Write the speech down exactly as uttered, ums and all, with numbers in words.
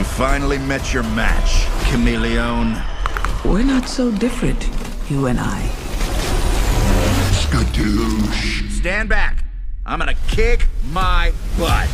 You finally met your match, chameleon. We're not so different, you and I. Skadoosh. Stand back. I'm gonna kick my butt.